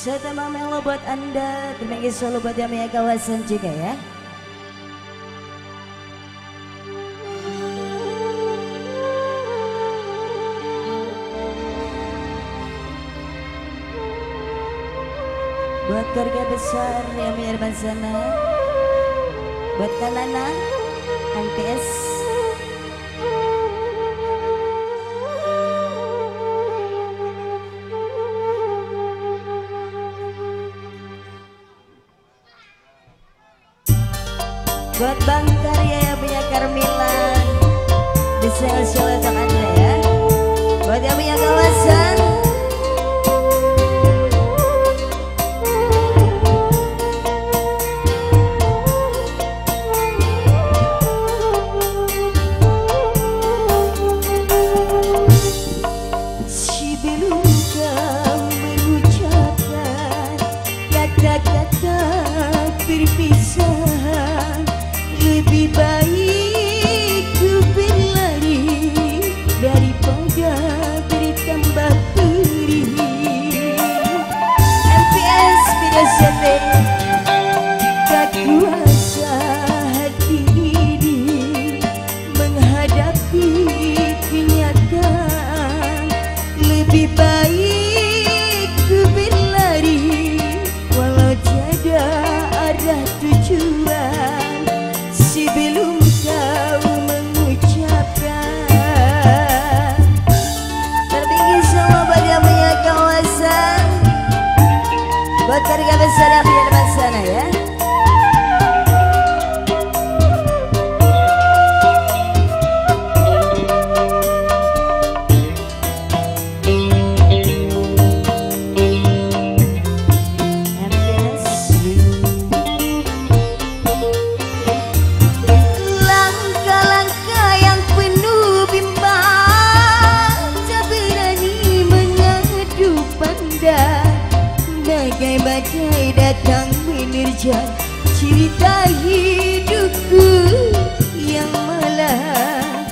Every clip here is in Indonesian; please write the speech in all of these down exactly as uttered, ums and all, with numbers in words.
Setema melo buat Anda, terima kasih selalu buat yang punya kawasan juga ya. Buat keluarga besar yang punya sana, buat Kanana, M P S. Buat Bang Karya yang punya Karmilan, bisa selalu untuk Anda ya. Buat yang punya kawasan, sebelum kau mengucapkan kata-kata perpisahan, lebih baik ku berlari daripada bertambah perih. M P S Video Sete, tak kuasa hati ini menghadapi kenyataan. Lebih baik ku berlari walau tiada arah tujuan, sebelum kau mengucapkan. Tertinggi semua bagi yang punya kawasan, buat keluarga besar yang punya depan sana ya. Bagai badai datang menerjang cerita hidupku yang malam.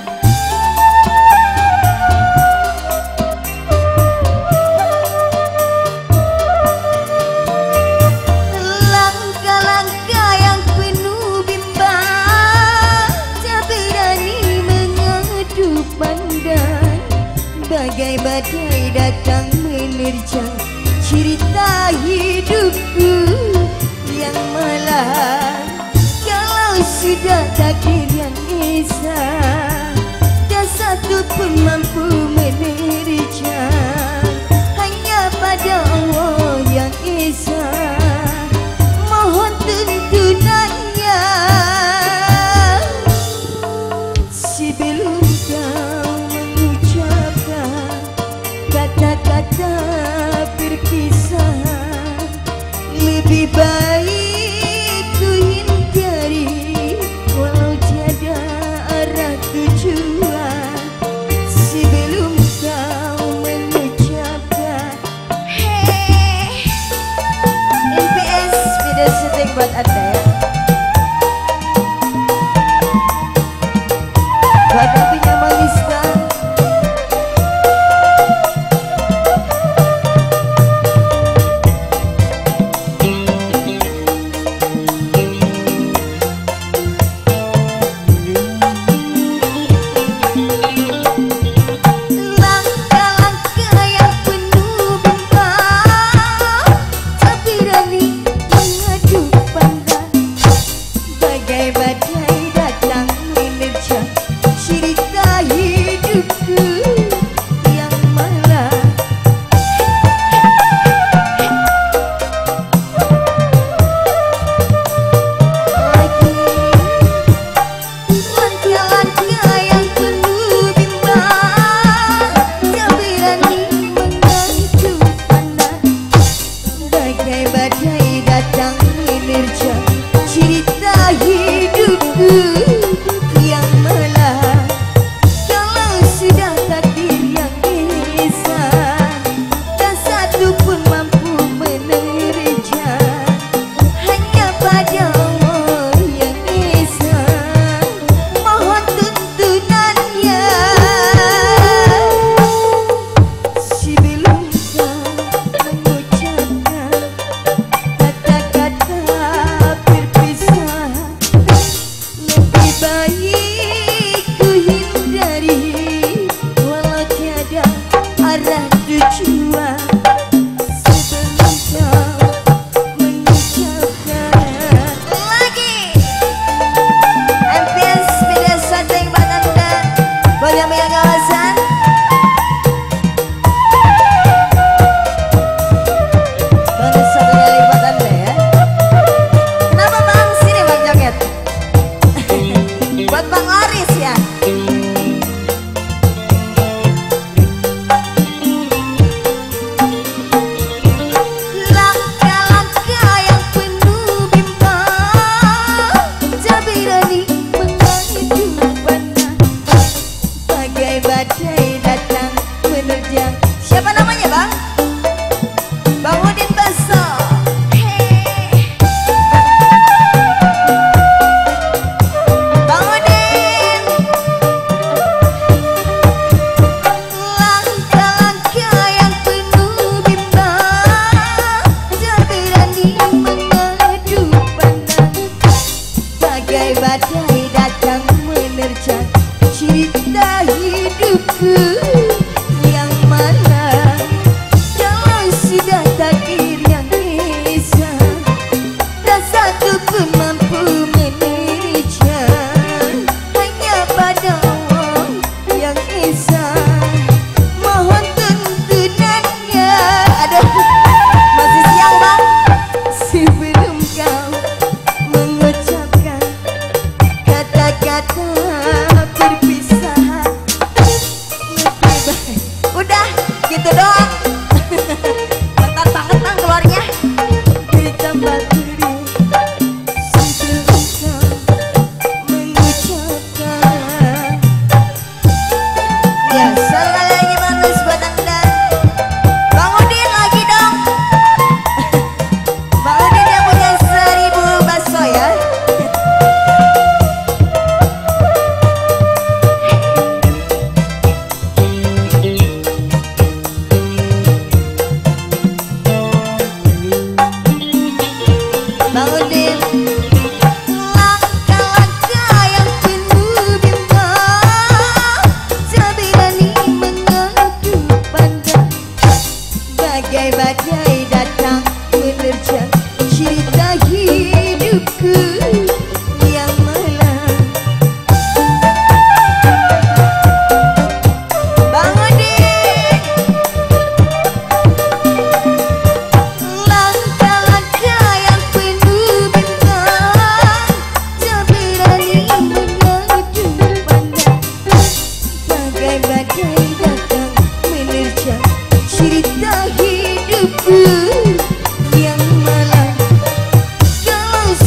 Langkah-langkah yang penuh bimbang, tak berani mengadu pandang. Bagai badai datang menerjang cerita hidupku yang malam. Kalau sudah takdir yang esa, tak satu pun mampu menerjang. Hanya pada Allah yang esa, mohon tuntunannya. Sebelum kau mengucapkan kata-kata perpisahan, lebih baik ku hindari walau tiada arah tujuan,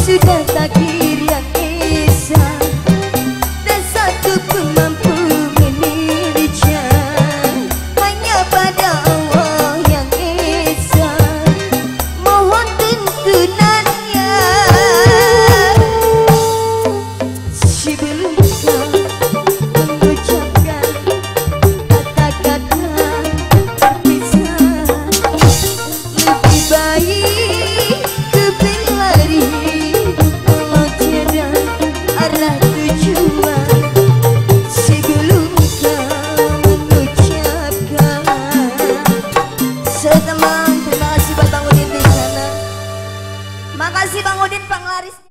sudah takdir yang esa, dan satu pun mampu memilihnya, hanya pada Allah yang esa. Mohon tuntunannya sebelum kau mengucapkan kata-kata berpisah. Lebih baik ku berlari walau tiada arah tujuan sebelum kau mengucapkan. So teman, terima kasih buat Bang Udin di sana. Makasih Bang Udin Panglaris.